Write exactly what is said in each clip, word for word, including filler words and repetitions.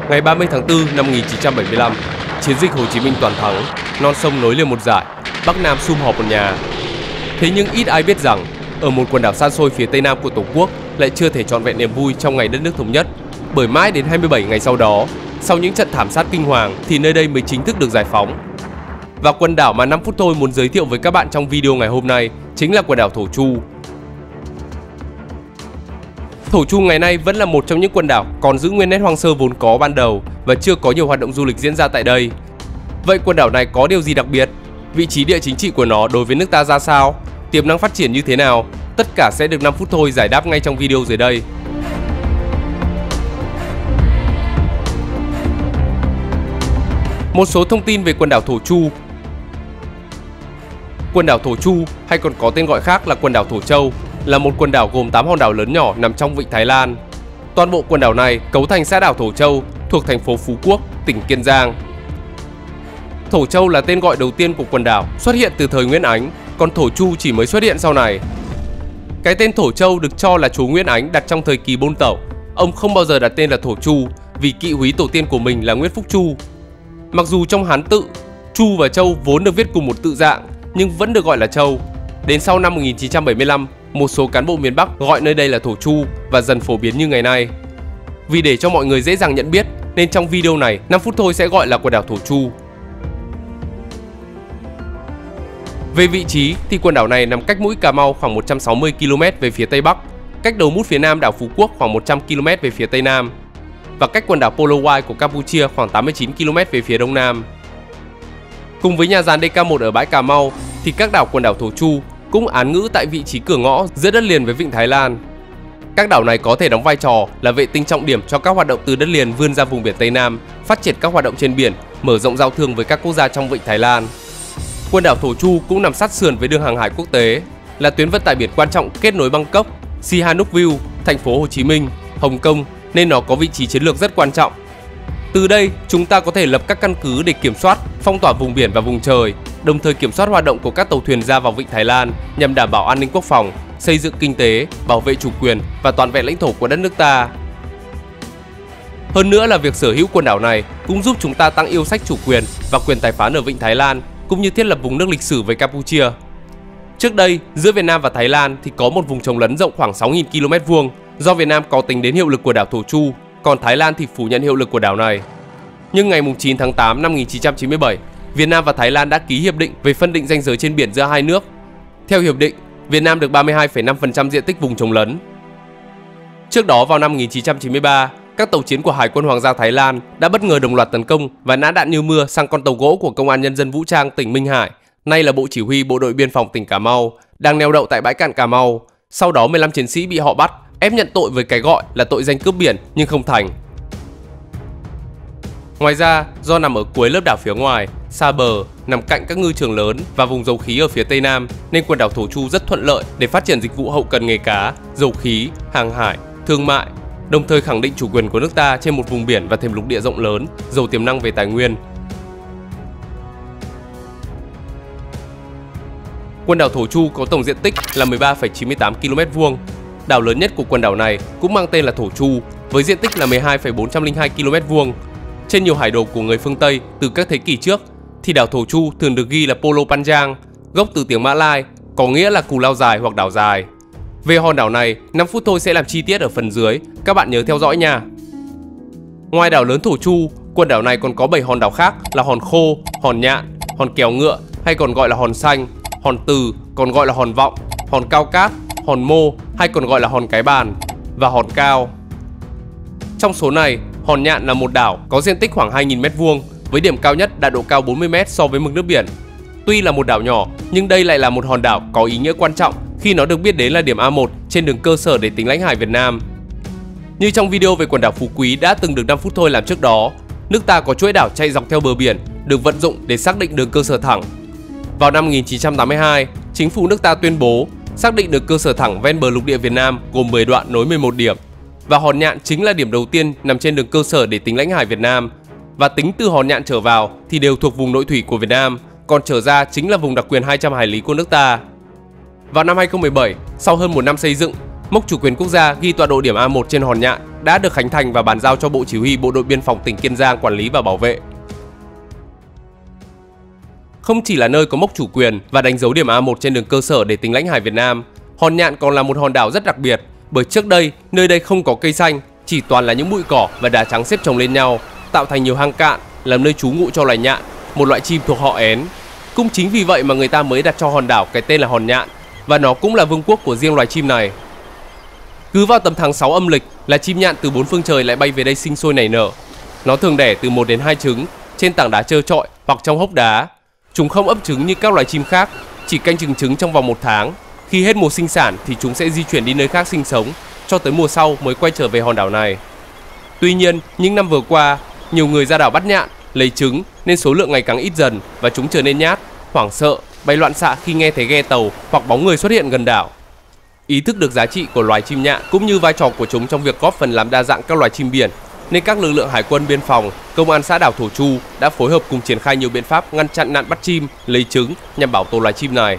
Ngày ba mươi tháng tư năm một nghìn chín trăm bảy mươi lăm, chiến dịch Hồ Chí Minh toàn thắng, non sông nối liền một dải, Bắc Nam sum họp một nhà. Thế nhưng ít ai biết rằng, ở một quần đảo xa xôi phía tây nam của Tổ quốc lại chưa thể trọn vẹn niềm vui trong ngày đất nước thống nhất. Bởi mãi đến hai mươi bảy ngày sau đó, sau những trận thảm sát kinh hoàng thì nơi đây mới chính thức được giải phóng. Và quần đảo mà năm phút thôi muốn giới thiệu với các bạn trong video ngày hôm nay chính là quần đảo Thổ Chu. Thổ Chu ngày nay vẫn là một trong những quần đảo còn giữ nguyên nét hoang sơ vốn có ban đầu và chưa có nhiều hoạt động du lịch diễn ra tại đây. Vậy quần đảo này có điều gì đặc biệt? Vị trí địa chính trị của nó đối với nước ta ra sao? Tiềm năng phát triển như thế nào? Tất cả sẽ được năm phút thôi giải đáp ngay trong video dưới đây. Một số thông tin về quần đảo Thổ Chu. Quần đảo Thổ Chu, hay còn có tên gọi khác là quần đảo Thổ Châu, là một quần đảo gồm tám hòn đảo lớn nhỏ nằm trong vịnh Thái Lan. Toàn bộ quần đảo này cấu thành xã đảo Thổ Châu thuộc thành phố Phú Quốc, tỉnh Kiên Giang. Thổ Châu là tên gọi đầu tiên của quần đảo, xuất hiện từ thời Nguyễn Ánh, còn Thổ Chu chỉ mới xuất hiện sau này. Cái tên Thổ Châu được cho là chúa Nguyễn Ánh đặt trong thời kỳ Bôn Tẩu. Ông không bao giờ đặt tên là Thổ Chu vì kỵ húy tổ tiên của mình là Nguyễn Phúc Chu. Mặc dù trong Hán tự, Chu và Châu vốn được viết cùng một tự dạng nhưng vẫn được gọi là Châu. Đến sau năm một nghìn chín trăm bảy mươi lăm, một số cán bộ miền Bắc gọi nơi đây là Thổ Chu và dần phổ biến như ngày nay. Vì để cho mọi người dễ dàng nhận biết nên trong video này năm phút thôi sẽ gọi là quần đảo Thổ Chu. Về vị trí thì quần đảo này nằm cách mũi Cà Mau khoảng một trăm sáu mươi ki lô mét về phía tây bắc, cách đầu mút phía nam đảo Phú Quốc khoảng một trăm ki lô mét về phía tây nam và cách quần đảo Polowai của Campuchia khoảng tám mươi chín ki lô mét về phía đông nam. Cùng với nhà giàn đê ca một ở bãi Cà Mau thì các đảo quần đảo Thổ Chu cũng án ngữ tại vị trí cửa ngõ giữa đất liền với vịnh Thái Lan. Các đảo này có thể đóng vai trò là vệ tinh trọng điểm cho các hoạt động từ đất liền vươn ra vùng biển Tây Nam, phát triển các hoạt động trên biển, mở rộng giao thương với các quốc gia trong vịnh Thái Lan. Quần đảo Thổ Chu cũng nằm sát sườn với đường hàng hải quốc tế, là tuyến vận tải biển quan trọng kết nối Bangkok, Sihanoukville, thành phố Hồ Chí Minh, Hồng Kông nên nó có vị trí chiến lược rất quan trọng. Từ đây, chúng ta có thể lập các căn cứ để kiểm soát, phong tỏa vùng biển và vùng trời, đồng thời kiểm soát hoạt động của các tàu thuyền ra vào vịnh Thái Lan nhằm đảm bảo an ninh quốc phòng, xây dựng kinh tế, bảo vệ chủ quyền và toàn vẹn lãnh thổ của đất nước ta. Hơn nữa là việc sở hữu quần đảo này cũng giúp chúng ta tăng yêu sách chủ quyền và quyền tài phán ở vịnh Thái Lan, cũng như thiết lập vùng nước lịch sử với Campuchia. Trước đây, giữa Việt Nam và Thái Lan thì có một vùng trồng lấn rộng khoảng sáu nghìn ki lô mét vuông, do Việt Nam có tính đến hiệu lực của đảo Thổ Chu, còn Thái Lan thì phủ nhận hiệu lực của đảo này. Nhưng ngày chín tháng tám năm một nghìn chín trăm chín mươi bảy, Việt Nam và Thái Lan đã ký hiệp định về phân định ranh giới trên biển giữa hai nước. Theo hiệp định, Việt Nam được ba mươi hai phẩy năm phần trăm diện tích vùng trồng lấn. Trước đó vào năm một nghìn chín trăm chín mươi ba, các tàu chiến của Hải quân Hoàng gia Thái Lan đã bất ngờ đồng loạt tấn công và nã đạn như mưa sang con tàu gỗ của Công an Nhân dân Vũ trang tỉnh Minh Hải, nay là Bộ Chỉ huy Bộ đội Biên phòng tỉnh Cà Mau, đang neo đậu tại bãi cạn Cà Mau. Sau đó mười lăm chiến sĩ bị họ bắt, ép nhận tội với cái gọi là tội danh cướp biển nhưng không thành. Ngoài ra, do nằm ở cuối lớp đảo phía ngoài, xa bờ, nằm cạnh các ngư trường lớn và vùng dầu khí ở phía tây nam, nên quần đảo Thổ Chu rất thuận lợi để phát triển dịch vụ hậu cần nghề cá, dầu khí, hàng hải, thương mại, đồng thời khẳng định chủ quyền của nước ta trên một vùng biển và thềm lục địa rộng lớn, giàu tiềm năng về tài nguyên. Quần đảo Thổ Chu có tổng diện tích là mười ba phẩy chín mươi tám ki lô mét vuông. Đảo lớn nhất của quần đảo này cũng mang tên là Thổ Chu, với diện tích là mười hai phẩy bốn trăm lẻ hai ki lô mét vuông. Trên nhiều hải đồ của người phương Tây từ các thế kỷ trước thì đảo Thổ Chu thường được ghi là Polo Panjang, gốc từ tiếng Mã Lai, có nghĩa là cù lao dài hoặc đảo dài. Về hòn đảo này, năm phút thôi sẽ làm chi tiết ở phần dưới, các bạn nhớ theo dõi nha. Ngoài đảo lớn Thổ Chu, quần đảo này còn có bảy hòn đảo khác là Hòn Khô, Hòn Nhạn, Hòn Kèo Ngựa hay còn gọi là Hòn Xanh, Hòn Từ còn gọi là Hòn Vọng, Hòn Cao Cát, Hòn Mô hay còn gọi là Hòn Cái Bàn và Hòn Cao. Trong số này, Hòn Nhạn là một đảo có diện tích khoảng hai nghìn mét vuông với điểm cao nhất đạt độ cao bốn mươi mét so với mực nước biển. Tuy là một đảo nhỏ nhưng đây lại là một hòn đảo có ý nghĩa quan trọng khi nó được biết đến là điểm A một trên đường cơ sở để tính lãnh hải Việt Nam. Như trong video về quần đảo Phú Quý đã từng được năm phút thôi làm trước đó, nước ta có chuỗi đảo chạy dọc theo bờ biển được vận dụng để xác định đường cơ sở thẳng. Vào năm một nghìn chín trăm tám mươi hai, chính phủ nước ta tuyên bố xác định được cơ sở thẳng ven bờ lục địa Việt Nam gồm mười đoạn nối mười một điểm. Và Hòn Nhạn chính là điểm đầu tiên nằm trên đường cơ sở để tính lãnh hải Việt Nam. Và tính từ Hòn Nhạn trở vào thì đều thuộc vùng nội thủy của Việt Nam, còn trở ra chính là vùng đặc quyền hai trăm hải lý của nước ta. Vào năm hai nghìn không trăm mười bảy, sau hơn một năm xây dựng, mốc chủ quyền quốc gia ghi tọa độ điểm A một trên Hòn Nhạn đã được khánh thành và bàn giao cho Bộ Chỉ huy Bộ đội Biên phòng tỉnh Kiên Giang quản lý và bảo vệ. Không chỉ là nơi có mốc chủ quyền và đánh dấu điểm A một trên đường cơ sở để tính lãnh hải Việt Nam, Hòn Nhạn còn là một hòn đảo rất đặc biệt, bởi trước đây nơi đây không có cây xanh, chỉ toàn là những bụi cỏ và đá trắng xếp chồng lên nhau, tạo thành nhiều hang cạn, làm nơi trú ngụ cho loài nhạn, một loại chim thuộc họ én. Cũng chính vì vậy mà người ta mới đặt cho hòn đảo cái tên là Hòn Nhạn, và nó cũng là vương quốc của riêng loài chim này. Cứ vào tầm tháng sáu âm lịch là chim nhạn từ bốn phương trời lại bay về đây sinh sôi nảy nở. Nó thường đẻ từ một đến hai trứng trên tảng đá trơ trọi hoặc trong hốc đá. Chúng không ấp trứng như các loài chim khác, chỉ canh chừng trứng trong vòng một tháng. Khi hết mùa sinh sản thì chúng sẽ di chuyển đi nơi khác sinh sống, cho tới mùa sau mới quay trở về hòn đảo này. Tuy nhiên, những năm vừa qua, nhiều người ra đảo bắt nhạn, lấy trứng nên số lượng ngày càng ít dần và chúng trở nên nhát, hoảng sợ, bay loạn xạ khi nghe thấy ghe tàu hoặc bóng người xuất hiện gần đảo. Ý thức được giá trị của loài chim nhạn cũng như vai trò của chúng trong việc góp phần làm đa dạng các loài chim biển, nên các lực lượng hải quân biên phòng, công an xã đảo Thổ Chu đã phối hợp cùng triển khai nhiều biện pháp ngăn chặn nạn bắt chim, lấy trứng nhằm bảo tồn loài chim này.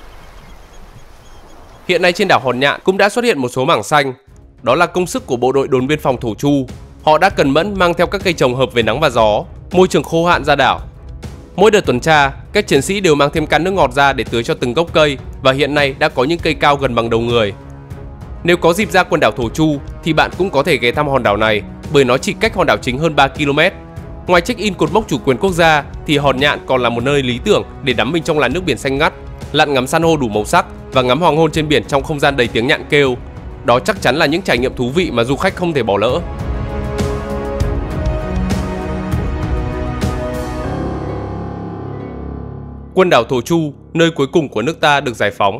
Hiện nay trên đảo Hòn Nhạn cũng đã xuất hiện một số mảng xanh. Đó là công sức của bộ đội đồn biên phòng Thổ Chu. Họ đã cần mẫn mang theo các cây trồng hợp về nắng và gió, môi trường khô hạn ra đảo. Mỗi đợt tuần tra, các chiến sĩ đều mang thêm can nước ngọt ra để tưới cho từng gốc cây, và hiện nay đã có những cây cao gần bằng đầu người. Nếu có dịp ra quần đảo Thổ Chu thì bạn cũng có thể ghé thăm hòn đảo này, bởi nó chỉ cách hòn đảo chính hơn ba ki lô mét. Ngoài check-in cột mốc chủ quyền quốc gia thì Hòn Nhạn còn là một nơi lý tưởng để đắm mình trong làn nước biển xanh ngắt, lặn ngắm san hô đủ màu sắc và ngắm hoàng hôn trên biển trong không gian đầy tiếng nhạn kêu. Đó chắc chắn là những trải nghiệm thú vị mà du khách không thể bỏ lỡ. Quần đảo Thổ Chu, nơi cuối cùng của nước ta được giải phóng.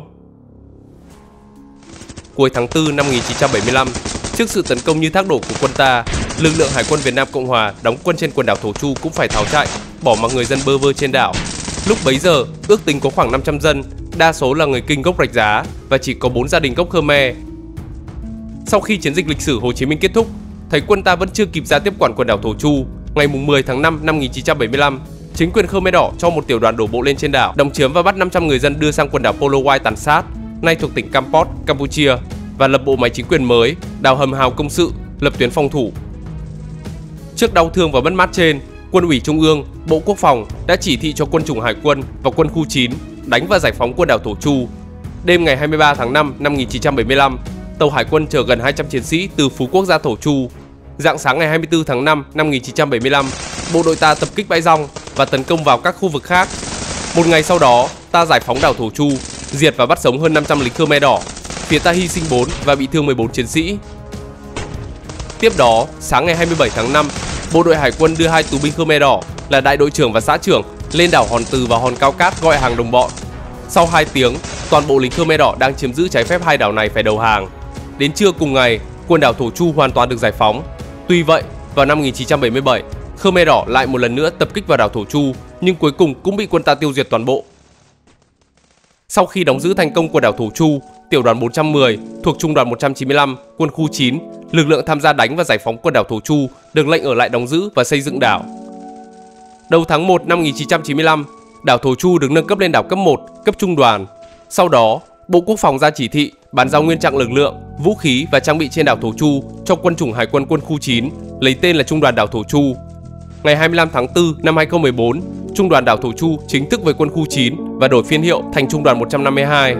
Cuối tháng tư năm một nghìn chín trăm bảy mươi lăm, trước sự tấn công như thác đổ của quân ta, lực lượng Hải quân Việt Nam Cộng Hòa đóng quân trên quần đảo Thổ Chu cũng phải tháo chạy, bỏ mặc người dân bơ vơ trên đảo. Lúc bấy giờ, ước tính có khoảng năm trăm dân, đa số là người Kinh gốc Rạch Giá và chỉ có bốn gia đình gốc Khmer. Sau khi chiến dịch lịch sử Hồ Chí Minh kết thúc, thấy quân ta vẫn chưa kịp ra tiếp quản quần đảo Thổ Chu, ngày mười tháng năm năm một nghìn chín trăm bảy mươi lăm, chính quyền Khmer Đỏ cho một tiểu đoàn đổ bộ lên trên đảo, đóng chiếm và bắt năm trăm người dân đưa sang quần đảo Polowai tàn sát, nay thuộc tỉnh Kampot, Campuchia, và lập bộ máy chính quyền mới, đào hầm hào công sự, lập tuyến phòng thủ. Trước đau thương và mất mát trên, Quân ủy Trung ương, Bộ Quốc phòng đã chỉ thị cho quân chủng Hải quân và quân khu chín đánh và giải phóng quần đảo Thổ Chu. Đêm ngày hai mươi ba tháng năm năm một nghìn chín trăm bảy mươi lăm, tàu hải quân chở gần hai trăm chiến sĩ từ Phú Quốc ra Thổ Chu. Rạng sáng ngày hai mươi tư tháng năm năm một nghìn chín trăm bảy mươi lăm, bộ đội ta tập kích bãi rong và tấn công vào các khu vực khác. Một ngày sau đó, ta giải phóng đảo Thổ Chu, diệt và bắt sống hơn năm trăm lính Khmer Đỏ. Phía ta hy sinh bốn và bị thương mười bốn chiến sĩ. Tiếp đó, sáng ngày hai mươi bảy tháng năm, bộ đội hải quân đưa hai tù binh Khmer Đỏ là đại đội trưởng và xã trưởng lên đảo Hòn Từ và Hòn Cao Cát gọi hàng đồng bọn. Sau hai tiếng, toàn bộ lính Khmer Đỏ đang chiếm giữ trái phép hai đảo này phải đầu hàng. Đến trưa cùng ngày, quần đảo Thổ Chu hoàn toàn được giải phóng. Tuy vậy, vào năm một nghìn chín trăm bảy mươi bảy, Khmer Đỏ lại một lần nữa tập kích vào đảo Thổ Chu, nhưng cuối cùng cũng bị quân ta tiêu diệt toàn bộ. Sau khi đóng giữ thành công quần đảo Thổ Chu, tiểu đoàn bốn trăm mười thuộc trung đoàn một trăm chín mươi lăm, quân khu chín, lực lượng tham gia đánh và giải phóng quần đảo Thổ Chu, được lệnh ở lại đóng giữ và xây dựng đảo. Đầu tháng một năm một nghìn chín trăm chín mươi lăm, đảo Thổ Chu được nâng cấp lên đảo cấp một, cấp trung đoàn. Sau đó, Bộ Quốc phòng ra chỉ thị bàn giao nguyên trạng lực lượng, vũ khí và trang bị trên đảo Thổ Chu cho quân chủng Hải quân quân khu chín, lấy tên là Trung đoàn đảo Thổ Chu. Ngày hai mươi lăm tháng tư năm hai nghìn không trăm mười bốn, Trung đoàn đảo Thổ Chu chính thức với quân khu chín và đổi phiên hiệu thành Trung đoàn một trăm năm mươi hai.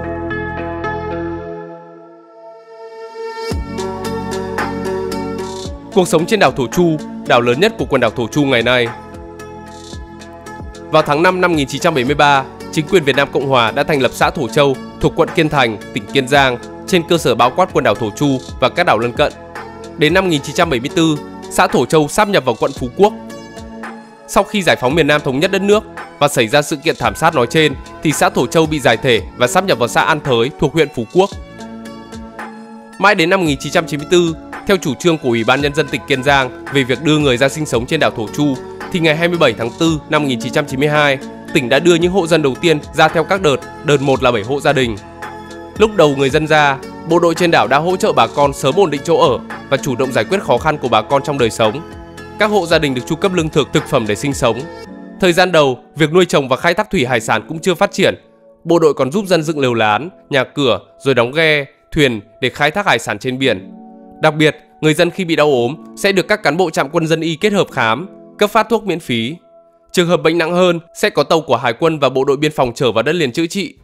Cuộc sống trên đảo Thổ Chu, đảo lớn nhất của quần đảo Thổ Chu ngày nay. Vào tháng năm năm một nghìn chín trăm bảy mươi ba, chính quyền Việt Nam Cộng Hòa đã thành lập xã Thổ Châu thuộc quận Kiên Thành, tỉnh Kiên Giang, trên cơ sở bao quát quần đảo Thổ Chu và các đảo lân cận. Đến năm một nghìn chín trăm bảy mươi tư, xã Thổ Châu sáp nhập vào quận Phú Quốc. Sau khi giải phóng miền Nam thống nhất đất nước và xảy ra sự kiện thảm sát nói trên, thì xã Thổ Châu bị giải thể và sáp nhập vào xã An Thới thuộc huyện Phú Quốc. Mãi đến năm một nghìn chín trăm chín mươi tư, theo chủ trương của Ủy ban Nhân dân tỉnh Kiên Giang về việc đưa người ra sinh sống trên đảo Thổ Chu, thì ngày hai mươi bảy tháng tư năm một nghìn chín trăm chín mươi hai, tỉnh đã đưa những hộ dân đầu tiên ra theo các đợt, đợt một là bảy hộ gia đình. Lúc đầu người dân ra, bộ đội trên đảo đã hỗ trợ bà con sớm ổn định chỗ ở và chủ động giải quyết khó khăn của bà con trong đời sống. Các hộ gia đình được chu cấp lương thực, thực phẩm để sinh sống. Thời gian đầu, việc nuôi trồng và khai thác thủy hải sản cũng chưa phát triển. Bộ đội còn giúp dân dựng lều lán, nhà cửa rồi đóng ghe, thuyền để khai thác hải sản trên biển. Đặc biệt, Người dân khi bị đau ốm sẽ được các cán bộ trạm quân dân y kết hợp khám, cấp phát thuốc miễn phí. Trường hợp bệnh nặng hơn sẽ có tàu của Hải quân và bộ đội biên phòng chở vào đất liền chữa trị.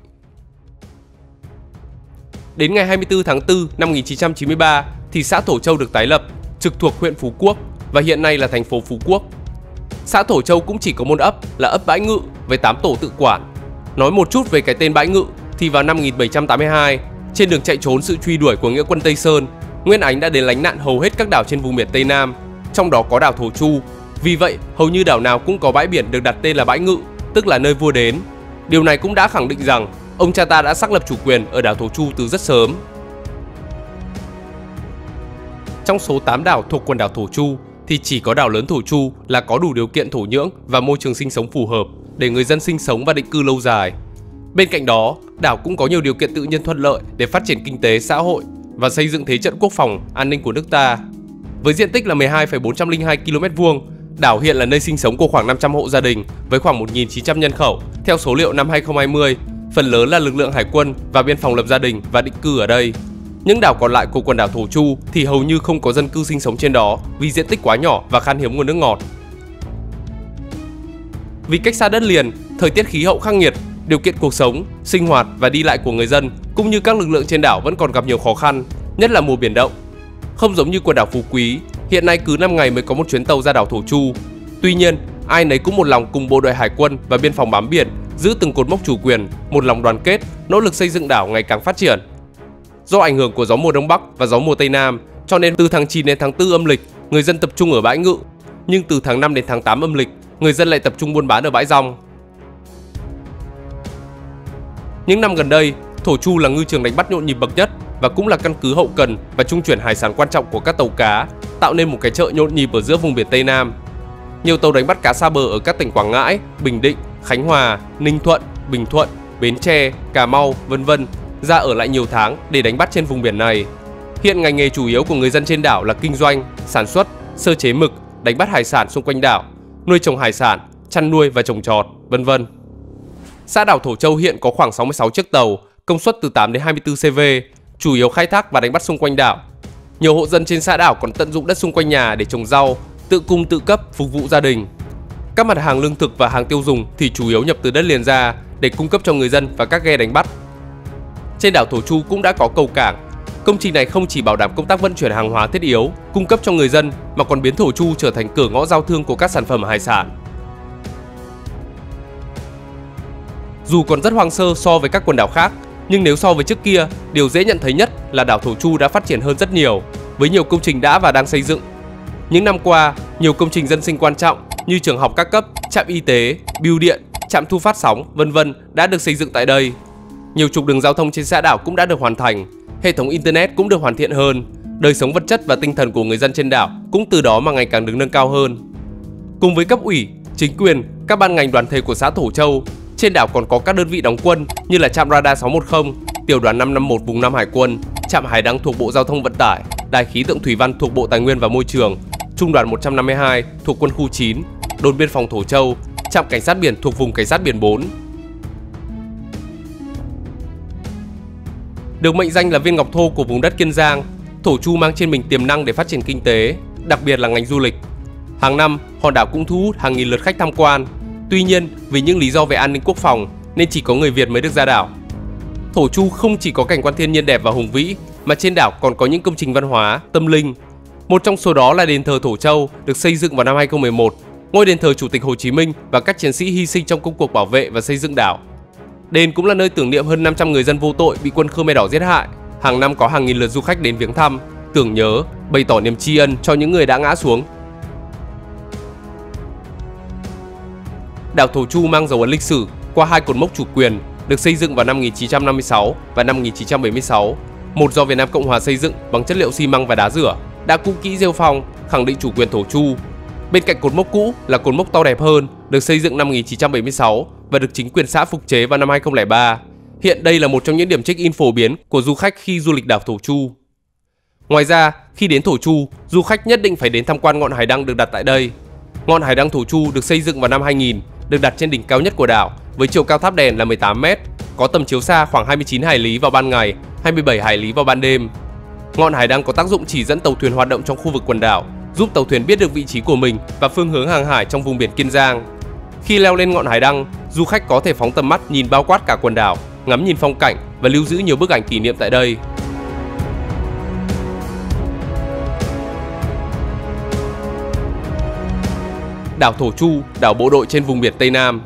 Đến ngày hai mươi tư tháng tư năm một nghìn chín trăm chín mươi ba thì xã Thổ Châu được tái lập, trực thuộc huyện Phú Quốc và hiện nay là thành phố Phú Quốc. Xã Thổ Châu cũng chỉ có một ấp là ấp Bãi Ngự với tám tổ tự quản. Nói một chút về cái tên Bãi Ngự thì vào năm một nghìn bảy trăm tám mươi hai, trên đường chạy trốn sự truy đuổi của nghĩa quân Tây Sơn, Nguyên Ánh đã đến lánh nạn hầu hết các đảo trên vùng biển Tây Nam, trong đó có đảo Thổ Chu. Vì vậy, hầu như đảo nào cũng có bãi biển được đặt tên là Bãi Ngự, tức là nơi vua đến. Điều này cũng đã khẳng định rằng ông cha ta đã xác lập chủ quyền ở đảo Thổ Chu từ rất sớm. Trong số tám đảo thuộc quần đảo Thổ Chu thì chỉ có đảo lớn Thổ Chu là có đủ điều kiện thổ nhưỡng và môi trường sinh sống phù hợp để người dân sinh sống và định cư lâu dài. Bên cạnh đó, đảo cũng có nhiều điều kiện tự nhiên thuận lợi để phát triển kinh tế, xã hội và xây dựng thế trận quốc phòng, an ninh của nước ta. Với diện tích là mười hai phẩy bốn trăm lẻ hai ki lô mét vuông, đảo hiện là nơi sinh sống của khoảng năm trăm hộ gia đình với khoảng một nghìn chín trăm nhân khẩu. Theo số liệu năm hai nghìn không trăm hai mươi, phần lớn là lực lượng hải quân và biên phòng lập gia đình và định cư ở đây. Những đảo còn lại của quần đảo Thổ Chu thì hầu như không có dân cư sinh sống trên đó vì diện tích quá nhỏ và khan hiếm nguồn nước ngọt. Vì cách xa đất liền, thời tiết khí hậu khắc nghiệt, điều kiện cuộc sống, sinh hoạt và đi lại của người dân cũng như các lực lượng trên đảo vẫn còn gặp nhiều khó khăn, nhất là mùa biển động. Không giống như quần đảo Phú Quý, hiện nay cứ năm ngày mới có một chuyến tàu ra đảo Thổ Chu. Tuy nhiên, ai nấy cũng một lòng cùng bộ đội hải quân và biên phòng bám biển, giữ từng cột mốc chủ quyền, một lòng đoàn kết, nỗ lực xây dựng đảo ngày càng phát triển. Do ảnh hưởng của gió mùa đông bắc và gió mùa tây nam, cho nên từ tháng chín đến tháng tư âm lịch, người dân tập trung ở Bãi Ngự, nhưng từ tháng năm đến tháng tám âm lịch, người dân lại tập trung buôn bán ở Bãi Rong. Những năm gần đây, Thổ Chu là ngư trường đánh bắt nhộn nhịp bậc nhất và cũng là căn cứ hậu cần và trung chuyển hải sản quan trọng của các tàu cá, tạo nên một cái chợ nhộn nhịp ở giữa vùng biển Tây Nam. Nhiều tàu đánh bắt cá xa bờ ở các tỉnh Quảng Ngãi, Bình Định, Khánh Hòa, Ninh Thuận, Bình Thuận, Bến Tre, Cà Mau, vân vân ra ở lại nhiều tháng để đánh bắt trên vùng biển này. Hiện ngành nghề chủ yếu của người dân trên đảo là kinh doanh, sản xuất, sơ chế mực, đánh bắt hải sản xung quanh đảo, nuôi trồng hải sản, chăn nuôi và trồng trọt, vân vân. Xã đảo Thổ Châu hiện có khoảng sáu mươi sáu chiếc tàu, công suất từ tám đến hai mươi tư xê vê, chủ yếu khai thác và đánh bắt xung quanh đảo. Nhiều hộ dân trên xã đảo còn tận dụng đất xung quanh nhà để trồng rau, tự cung tự cấp phục vụ gia đình. Các mặt hàng lương thực và hàng tiêu dùng thì chủ yếu nhập từ đất liền ra để cung cấp cho người dân và các ghe đánh bắt. Trên đảo Thổ Chu cũng đã có cầu cảng. Công trình này không chỉ bảo đảm công tác vận chuyển hàng hóa thiết yếu, cung cấp cho người dân mà còn biến Thổ Chu trở thành cửa ngõ giao thương của các sản phẩm hải sản. Dù còn rất hoang sơ so với các quần đảo khác, nhưng nếu so với trước kia, điều dễ nhận thấy nhất là đảo Thổ Chu đã phát triển hơn rất nhiều, với nhiều công trình đã và đang xây dựng. Những năm qua, nhiều công trình dân sinh quan trọng như trường học các cấp, trạm y tế, bưu điện, trạm thu phát sóng, vân vân đã được xây dựng tại đây. Nhiều trục đường giao thông trên xã đảo cũng đã được hoàn thành, hệ thống internet cũng được hoàn thiện hơn, đời sống vật chất và tinh thần của người dân trên đảo cũng từ đó mà ngày càng được nâng cao hơn. Cùng với cấp ủy, chính quyền, các ban ngành đoàn thể của xã Thổ Châu, trên đảo còn có các đơn vị đóng quân như là trạm radar sáu một không, tiểu đoàn năm năm một vùng Nam Hải quân, trạm hải đăng thuộc Bộ Giao thông Vận tải, đài khí tượng thủy văn thuộc Bộ Tài nguyên và Môi trường, trung đoàn một trăm năm mươi hai thuộc quân khu chín, đồn biên phòng Thổ Châu, trạm cảnh sát biển thuộc vùng cảnh sát biển bốn. Được mệnh danh là viên ngọc thô của vùng đất Kiên Giang, Thổ Chu mang trên mình tiềm năng để phát triển kinh tế, đặc biệt là ngành du lịch. Hàng năm, hòn đảo cũng thu hút hàng nghìn lượt khách tham quan. Tuy nhiên, vì những lý do về an ninh quốc phòng nên chỉ có người Việt mới được ra đảo. Thổ Chu không chỉ có cảnh quan thiên nhiên đẹp và hùng vĩ, mà trên đảo còn có những công trình văn hóa, tâm linh. Một trong số đó là đền thờ Thổ Châu được xây dựng vào năm hai nghìn không trăm mười một, ngôi đền thờ Chủ tịch Hồ Chí Minh và các chiến sĩ hy sinh trong công cuộc bảo vệ và xây dựng đảo. Đền cũng là nơi tưởng niệm hơn năm trăm người dân vô tội bị quân Khmer Đỏ giết hại. Hàng năm có hàng nghìn lượt du khách đến viếng thăm, tưởng nhớ, bày tỏ niềm tri ân cho những người đã ngã xuống. Đảo Thổ Chu mang dấu ấn lịch sử qua hai cột mốc chủ quyền được xây dựng vào năm một nghìn chín trăm năm mươi sáu và năm một nghìn chín trăm bảy mươi sáu. Một do Việt Nam Cộng Hòa xây dựng bằng chất liệu xi măng và đá rửa, đã cũ kỹ rêu phong, khẳng định chủ quyền Thổ Chu. Bên cạnh cột mốc cũ là cột mốc to đẹp hơn, được xây dựng năm một nghìn chín trăm bảy mươi sáu và được chính quyền xã phục chế vào năm hai nghìn không trăm lẻ ba. Hiện đây là một trong những điểm check-in phổ biến của du khách khi du lịch đảo Thổ Chu. Ngoài ra, khi đến Thổ Chu, du khách nhất định phải đến tham quan ngọn hải đăng được đặt tại đây. Ngọn hải đăng Thổ Chu được xây dựng vào năm hai nghìn, được đặt trên đỉnh cao nhất của đảo với chiều cao tháp đèn là mười tám mét, có tầm chiếu xa khoảng hai mươi chín hải lý vào ban ngày, hai mươi bảy hải lý vào ban đêm. Ngọn hải đăng có tác dụng chỉ dẫn tàu thuyền hoạt động trong khu vực quần đảo, giúp tàu thuyền biết được vị trí của mình và phương hướng hàng hải trong vùng biển Kiên Giang. Khi leo lên ngọn hải đăng, du khách có thể phóng tầm mắt nhìn bao quát cả quần đảo, ngắm nhìn phong cảnh và lưu giữ nhiều bức ảnh kỷ niệm tại đây. Đảo Thổ Chu, đảo bộ đội trên vùng biển Tây Nam.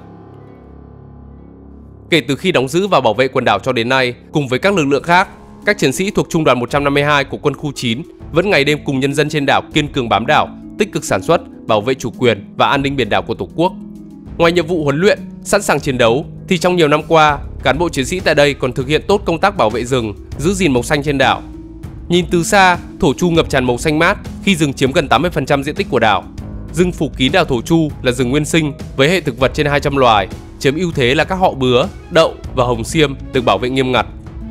Kể từ khi đóng giữ và bảo vệ quần đảo cho đến nay, cùng với các lực lượng khác, các chiến sĩ thuộc Trung đoàn một trăm năm mươi hai của quân khu chín vẫn ngày đêm cùng nhân dân trên đảo kiên cường bám đảo, tích cực sản xuất, bảo vệ chủ quyền và an ninh biển đảo của Tổ quốc. Ngoài nhiệm vụ huấn luyện, sẵn sàng chiến đấu, thì trong nhiều năm qua, cán bộ chiến sĩ tại đây còn thực hiện tốt công tác bảo vệ rừng, giữ gìn màu xanh trên đảo. Nhìn từ xa, Thổ Chu ngập tràn màu xanh mát khi rừng chiếm gần tám mươi phần trăm diện tích của đảo. Rừng phủ kín đảo Thổ Chu là rừng nguyên sinh với hệ thực vật trên hai trăm loài, chiếm ưu thế là các họ bứa, đậu và hồng xiêm được bảo vệ nghiêm ngặt.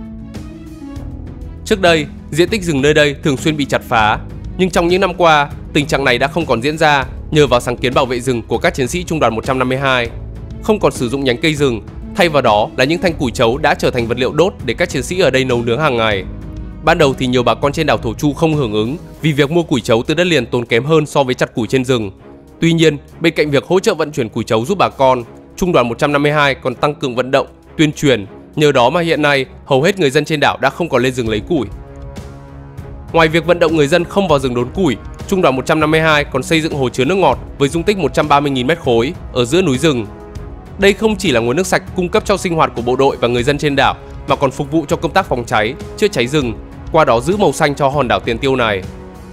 Trước đây, diện tích rừng nơi đây thường xuyên bị chặt phá, nhưng trong những năm qua, tình trạng này đã không còn diễn ra nhờ vào sáng kiến bảo vệ rừng của các chiến sĩ Trung đoàn một trăm năm mươi hai. Không còn sử dụng nhánh cây rừng, thay vào đó là những thanh củi trấu đã trở thành vật liệu đốt để các chiến sĩ ở đây nấu nướng hàng ngày. Ban đầu thì nhiều bà con trên đảo Thổ Chu không hưởng ứng vì việc mua củi trấu từ đất liền tốn kém hơn so với chặt củi trên rừng. Tuy nhiên, bên cạnh việc hỗ trợ vận chuyển củi trấu giúp bà con, Trung đoàn một trăm năm mươi hai còn tăng cường vận động, tuyên truyền, nhờ đó mà hiện nay hầu hết người dân trên đảo đã không còn lên rừng lấy củi. Ngoài việc vận động người dân không vào rừng đốn củi, Trung đoàn một trăm năm mươi hai còn xây dựng hồ chứa nước ngọt với dung tích một trăm ba mươi nghìn mét khối ở giữa núi rừng. Đây không chỉ là nguồn nước sạch cung cấp cho sinh hoạt của bộ đội và người dân trên đảo, mà còn phục vụ cho công tác phòng cháy, chữa cháy rừng, qua đó giữ màu xanh cho hòn đảo tiền tiêu này.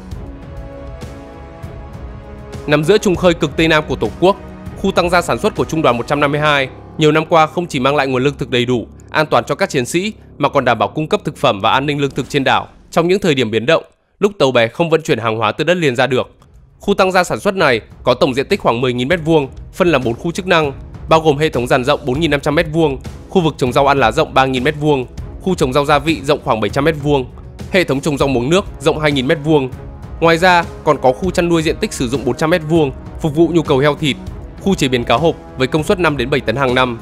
Nằm giữa trùng khơi cực Tây Nam của Tổ quốc, khu tăng gia sản xuất của Trung đoàn một trăm năm mươi hai nhiều năm qua không chỉ mang lại nguồn lương thực đầy đủ, an toàn cho các chiến sĩ mà còn đảm bảo cung cấp thực phẩm và an ninh lương thực trên đảo trong những thời điểm biến động, lúc tàu bè không vận chuyển hàng hóa từ đất liền ra được. Khu tăng gia sản xuất này có tổng diện tích khoảng mười nghìn mét vuông, phân làm bốn khu chức năng, bao gồm hệ thống giàn rộng bốn nghìn năm trăm mét vuông, khu vực trồng rau ăn lá rộng ba nghìn mét vuông, khu trồng rau gia vị rộng khoảng bảy trăm mét vuông, hệ thống trồng rau muống nước rộng hai nghìn mét vuông. Ngoài ra, còn có khu chăn nuôi diện tích sử dụng bốn trăm mét vuông, phục vụ nhu cầu heo thịt, khu chế biến cá hộp với công suất năm đến bảy tấn hàng năm.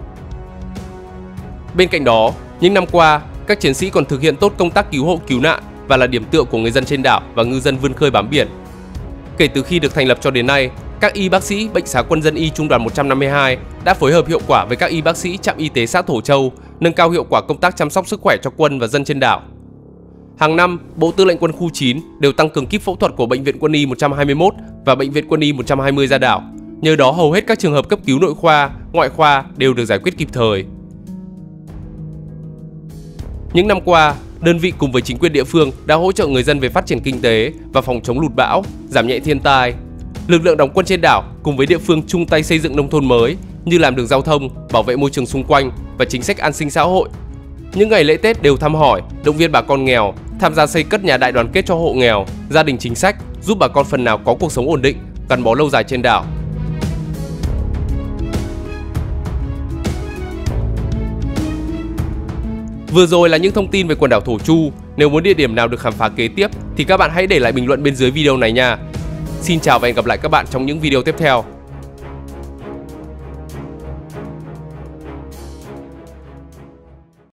Bên cạnh đó, những năm qua, các chiến sĩ còn thực hiện tốt công tác cứu hộ cứu nạn và là điểm tựa của người dân trên đảo và ngư dân vươn khơi bám biển. Kể từ khi được thành lập cho đến nay, các y bác sĩ Bệnh xá Quân dân y Trung đoàn một trăm năm mươi hai đã phối hợp hiệu quả với các y bác sĩ trạm y tế xã Thổ Châu, nâng cao hiệu quả công tác chăm sóc sức khỏe cho quân và dân trên đảo. Hàng năm, Bộ Tư lệnh Quân khu chín đều tăng cường kíp phẫu thuật của Bệnh viện Quân y một trăm hai mươi mốt và Bệnh viện Quân y một trăm hai mươi ra đảo. Nhờ đó hầu hết các trường hợp cấp cứu nội khoa, ngoại khoa đều được giải quyết kịp thời. Những năm qua, đơn vị cùng với chính quyền địa phương đã hỗ trợ người dân về phát triển kinh tế và phòng chống lụt bão, giảm nhẹ thiên tai. Lực lượng đóng quân trên đảo cùng với địa phương chung tay xây dựng nông thôn mới như làm đường giao thông, bảo vệ môi trường xung quanh và chính sách an sinh xã hội. Những ngày lễ Tết đều thăm hỏi, động viên bà con nghèo, tham gia xây cất nhà đại đoàn kết cho hộ nghèo, gia đình chính sách, giúp bà con phần nào có cuộc sống ổn định, gắn bó lâu dài trên đảo. Vừa rồi là những thông tin về quần đảo Thổ Chu. Nếu muốn địa điểm nào được khám phá kế tiếp thì các bạn hãy để lại bình luận bên dưới video này nha. Xin chào và hẹn gặp lại các bạn trong những video tiếp theo.